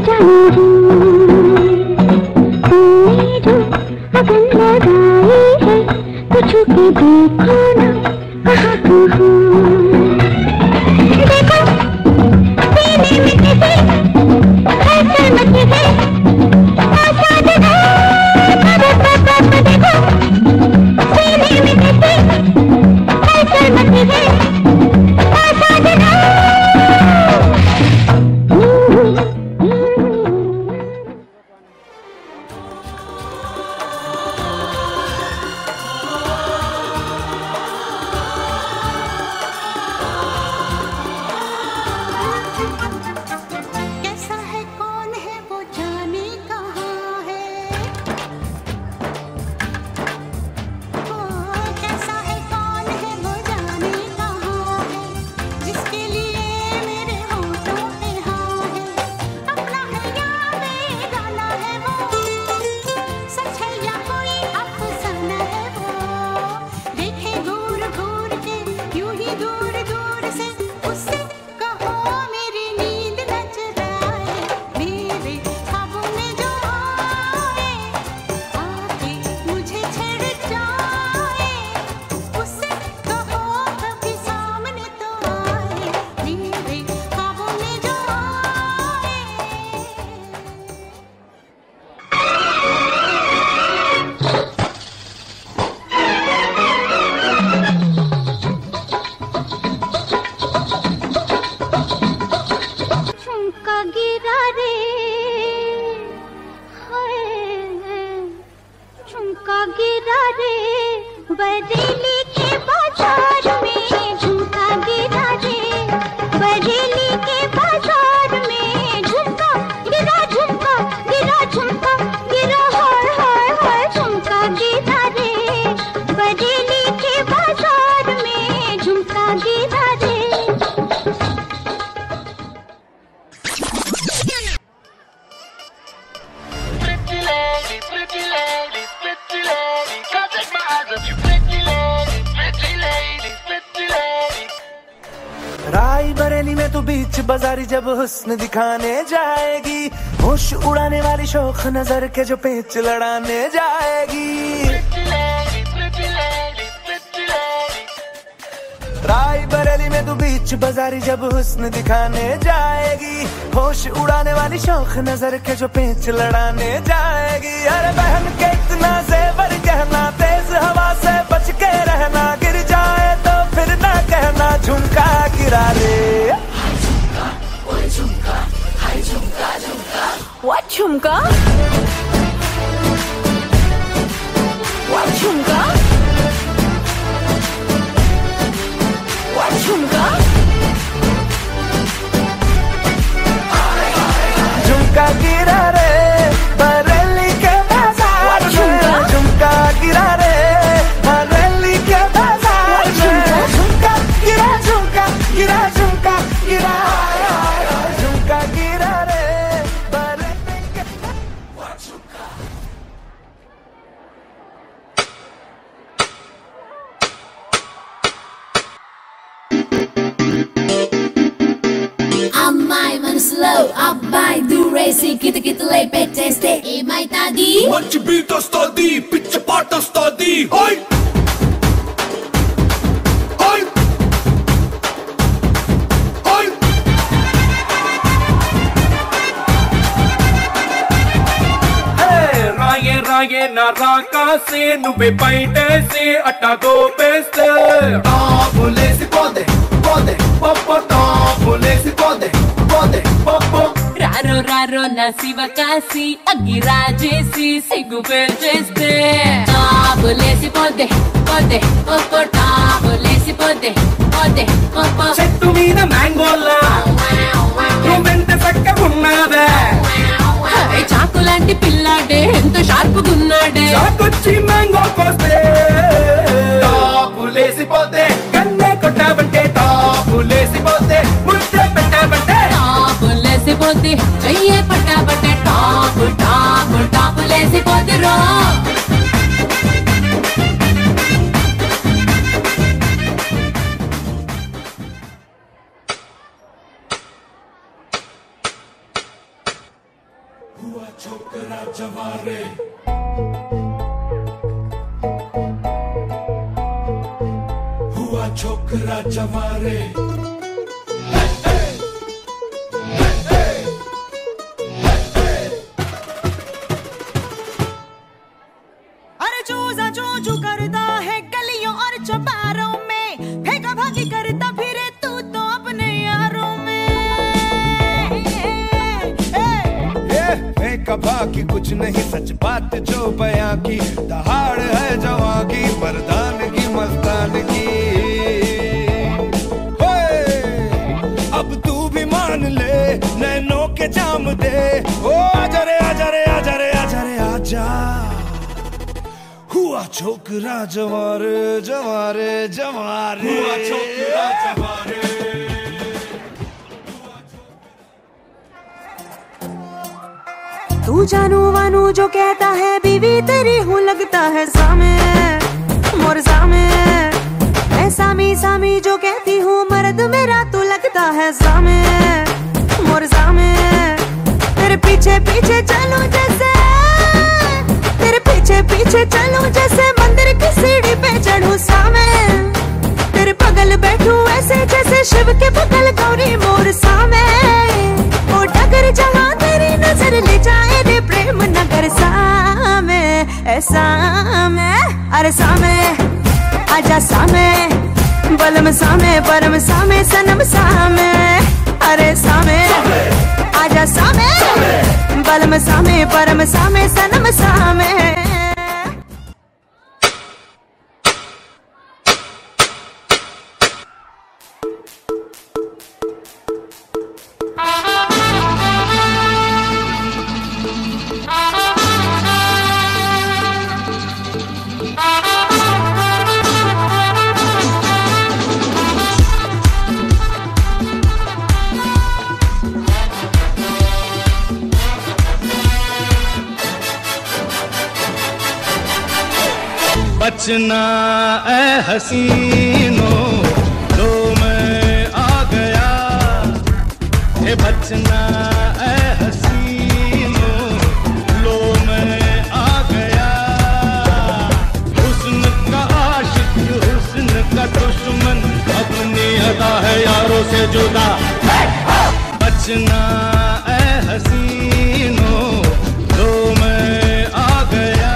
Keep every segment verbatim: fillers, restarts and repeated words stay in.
जाने तूने जो अगन लगाई है तो छुपे देखो ना कहाँ तू हो। देखो सीने में किसी हलचल मची है आजाद है। देखो सीने में किसी हलचल मची है आजाद है। रायबरेली में तो बीच बाजारी जब हुस्न दिखाने जाएगी, होश उड़ाने वाली शौक नजर के जो पेच लड़ाने जाएगी। रायबरेली में तो बीच बाजारी जब हुस्न दिखाने जाएगी, होश उड़ाने वाली शौक नजर के जो पेच लड़ाने जाएगी। अरे बहन के इतना जेवर कहना, तेज हवा से बच के रहना, गिर जाए तो फिर ना कहना झुमका गिरा रे। What झुमका? What झुमका? What झुमका? झुमका गिरा रे बरेली के बाजार में, झुमका गिरा रे बरेली के बाजार में। झुमका गिरा झुमका गिरा झुमका गिरा झुमका गिरा रे बरेली के झुमका। Amai man slow, abai do racing, kita kita lay peteste. E mai tadi? మంచి బీట్ వస్తది, పిచ్చి పాట వస్తది. హై హై హై రాయే రాయే నా రాకాసే నువ్వే బయటేసి అట్టా దోపేస్తే టాపులేసి పోదే పోదే పప్ప టాపులేసి పోదే పోదే పప్ప. రారో రారో నా శివ కాసి అగ్గి రాజేసి సిగ్గు పేర్చేస్తే టాబులేసి పోదే పోదే పోపో టాబులేసి పోదే పోదే పోపో. చెట్టు మీద మ్యాంగోలా నువ్వెంత చక్కగున్నావే, చాకు లాంటి పిల్లాడే ఎంత షార్పుగున్నాడే. చాకొచ్చి మ్యాంగో కోస్తే టాపులేసి పోతే, కన్నే కొట్టావంటే టాపులేసి పోతే, ముద్దే పెట్టావంటే టాబులేసి పోతే, చెయ్యే పట్టాబట్టే టాపు టాపు టాపులేసి పోతే రో. छोकरा जवारे अरे चूजा चूचू करता है गलियों और चौबारों में, फेंका भागी करता फिरे तू तो अपने यारों में। फेंका भागी कुछ नहीं सच बात जो बयां की, दहाड़ है जवां की मर्दान की मस्तान की। अब तू भी मान ले नैनों के जाम दे, ओ आजा रे आजा रे आजा रे आजा रे आजा। हुआ छोकरा जवारे जवारे जवारे, हुआ छोकरा जवारे। तू जानू वानू जो कहता है बीवी तेरी हूँ लगता है सामे मोर सामे। मैं सामी सामी जो कहती हूँ मर्द मेरा तू लगता है सामे मोर सामे। तेरे पीछे पीछे चलूं जैसे, तेरे पीछे पीछे चलूं जैसे मंदिर की सीढ़ी पे चढ़ूं सामे। तेरे बगल बैठूं ऐसे जैसे शिव के बगल गौरी मोर सामे। ओ डगर जहाँ तेरी नजर ले जाए रे प्रेम नगर सामे ऐसा में। अरे सामे आजा सामे बलम सामे परम सामे सनम सामे। अरे सामे आजा सामे बलम सामे परम सामे सनम सामे। बचना ए हसीनों लो मैं आ गया, हे बचना ए हसीनों लो मैं आ गया। हुस्न का आशिक हुस्न का दुश्मन अपनी अदा है यारों से जुदा। बचना ए हसीनों लो मैं आ गया।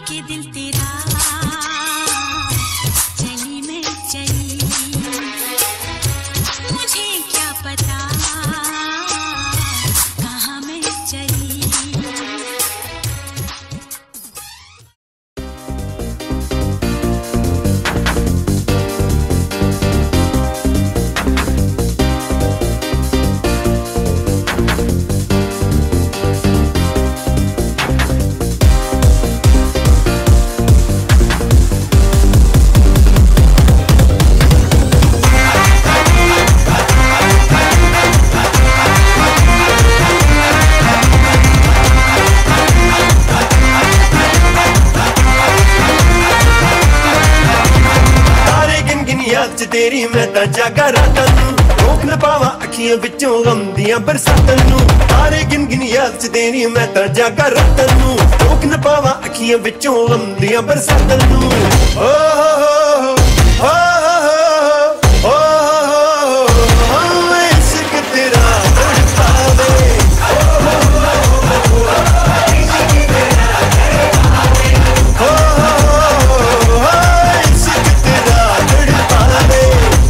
के दिल तेरा चली मैं चली, मुझे क्या पता कहाँ मैं चली। तेरी मैं तां जागा रातां नूं, रोक न पावां अखियां विचों गम दियां बरसातां नूं। तारे गिन गिन याद च तेरी मैं तां जागा रातां नूं, रोक न पावां अखियां विचों गम दियां बरसातां नूं। ओ हो हो हो हो हो हो इश्क तेरा तड़पावे, ओ हो हो हो इश्क तेरा तड़पावे, ओ हो हो इश्क तेरा तड़पावे।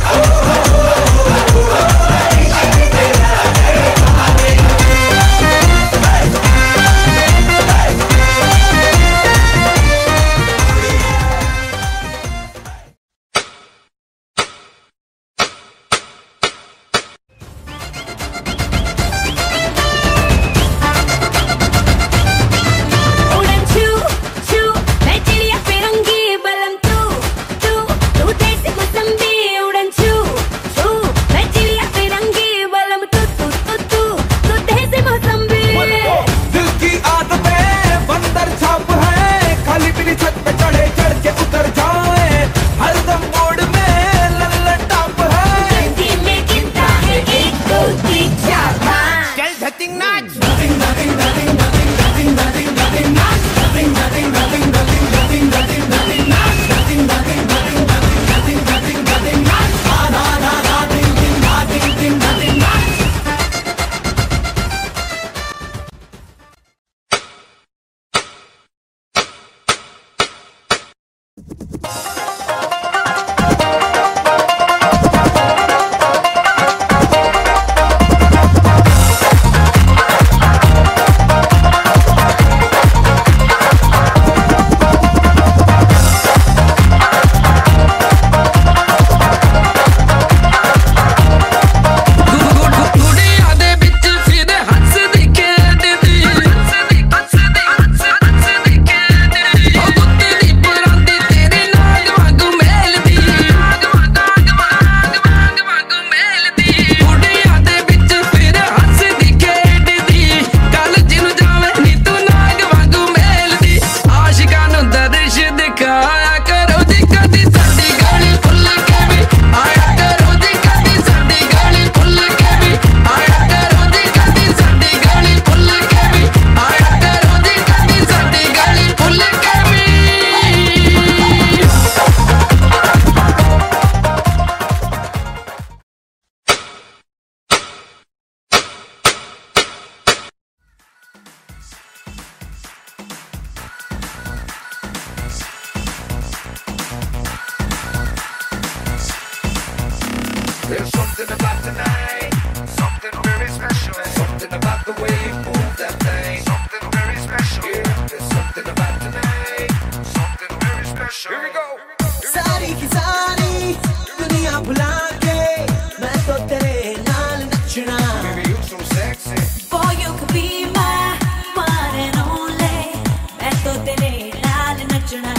There's something about tonight, something very special. Something about the way you move that thing, something very special. Yeah, there's something about tonight, something very special. Here we go. सारी की सारी दुनिया भुला के मैं तो तेरे नाल नचना। Baby, you so sexy. Boy, you could be my one and only. मैं तो तेरे नाल नचना।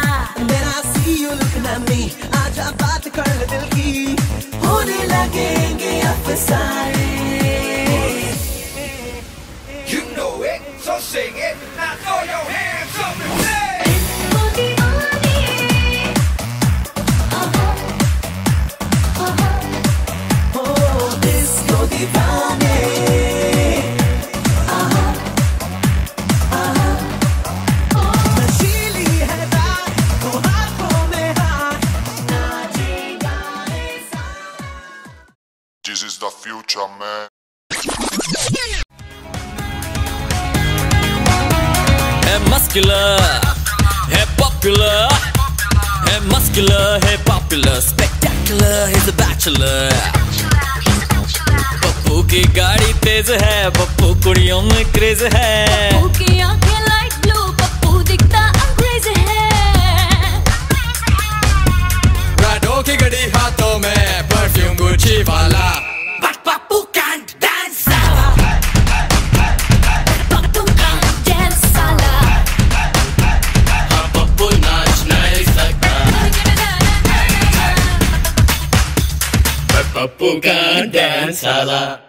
मेरा see you looking at me, आजा बात कर ले दिल की, होने लगेंगे अफसाने। You know it, so sing it. Now throw your hands up and say. This is the future, man. Hey, muscular. popular, है muscular, है popular, spectacular, he's a bachelor. Pappu की गाड़ी तेज है, पप्पू कुड़ियों में क्रेज है. पप्पू की आंखें लाइट ब्लू, पप्पू दिखता अंग्रेज है. राडो की घड़ी हाथों में, परफ्यूम गुच्ची वाला. But Pappu can't dance. Pappu can't dance साला. हाँ पप्पू नाच नहीं सकता. But पप्पू can't dance साला.